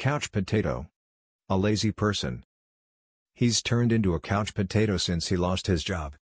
Couch potato. A lazy person. He's turned into a couch potato since he lost his job.